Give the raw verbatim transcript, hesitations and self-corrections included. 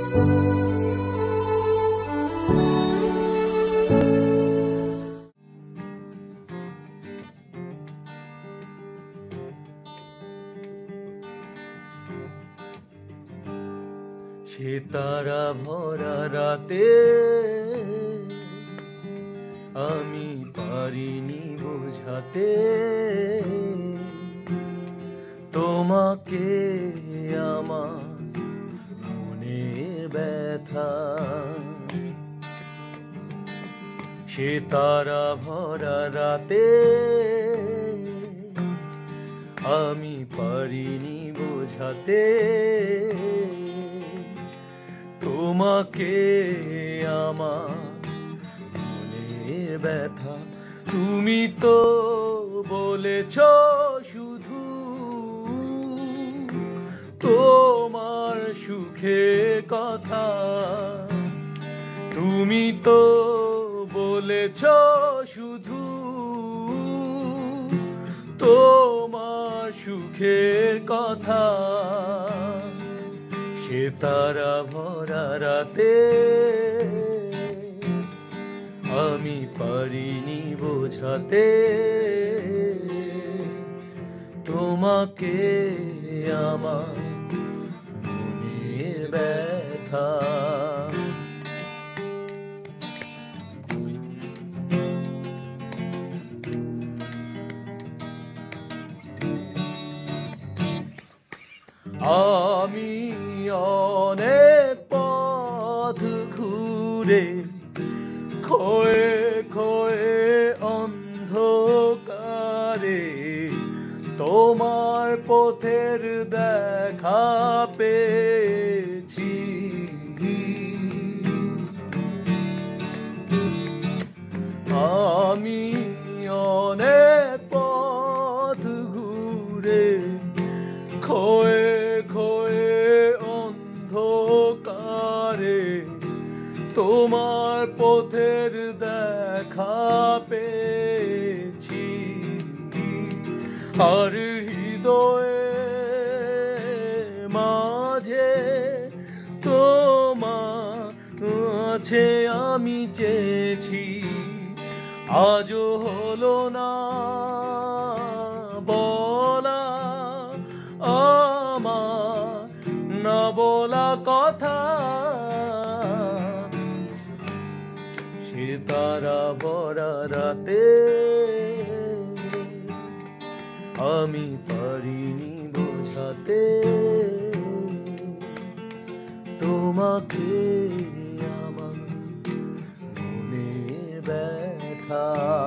সে তারা ভরা রাতে আমি পারিনি বোঝাতে তোমাকে আমার মনের ব্যথা। সে তারা ভরা রাতে আমি পারিনি বোঝাতে তোমাকে আমার মনের ব্যথা। তুমি তো বলেছ শুধু তোমার সুখের কথা, তুমি তো বলেছ শুধু তোমার সুখের কথা। সে তারা ভরা রাতে আমি পারিনি বোঝাতে তোমাকে আমার মনের ব্যথা। আমি অনেক পথ ঘুরে খয়ে খয়ে অন্ধকারে তোমার পথের দেখা পেয়েছি। আমি অনেক পথ ঘুরে খয়ে খয়ে অন্ধকারে তোমার পথের দেখা পেয়েছি। আর হৃদয়ে মাঝে তোমার আছে আমি চেয়েছি, আজও হলো না বলা আমার না বলা কথা। সে তারা ভরা রাতে আমি পারিনি বোঝাতে তোমাকে আমার মনের ব্যথা।